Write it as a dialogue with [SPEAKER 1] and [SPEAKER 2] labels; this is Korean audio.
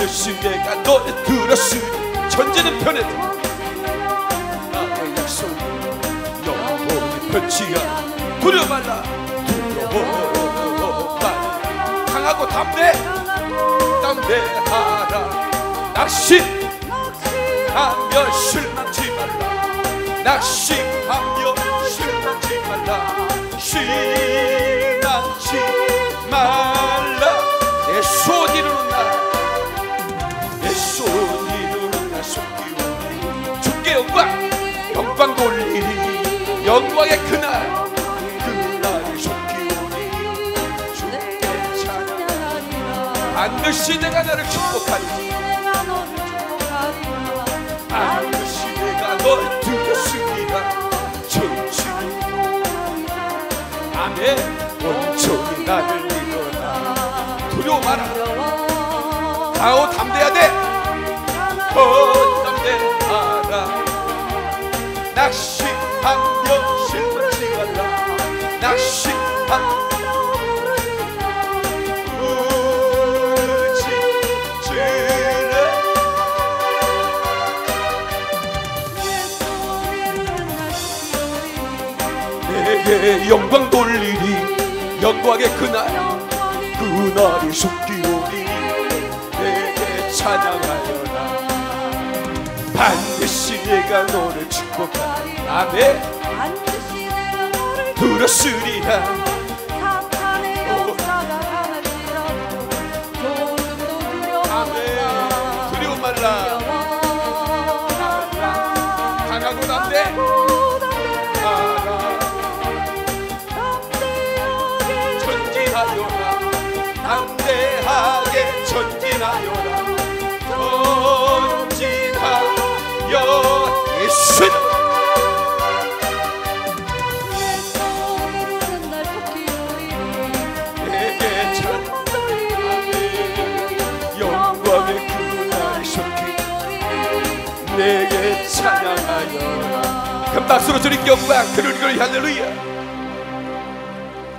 [SPEAKER 1] 반드시 내가 너를 들었으니 천지는 편해도 나의 약속 영원히 펼치야. 두려워 말라 두려워 말라. 강하고 담대하라. 낙심하며 실망치 말라. 낙심하며 실망치 말라. 실망치 말라. 내 손 이루는 날, 내 손 이루는 날 속기오니 주께 영광 돌리리. 영광의 그날, 그날이 속기오니 주께 찬양하리라. 반드시 내가 너를 축복하리라. 반드시 내가 널 들었으리라. 천지는 아멘. 온전히 나를 믿어라. 두려워 마라. 강하고 담대해야 돼. 담대하라. 낙심하며 실망치 말라. 낙심하며 내게 영광 돌리리. 영광의 그날이 속기오니 내게 찬양하여라. 반드시 내가 너를 축복하리. 아멘. 들었으리라. 아멘. 두려워 말라. 강하고 담대하라. 담대하게 전진하여라. 전진하여 예수. 내게 영광의 그날이 속히 내게 찬양하여라. 큰 박수로 드린 영광 그를 할렐루야.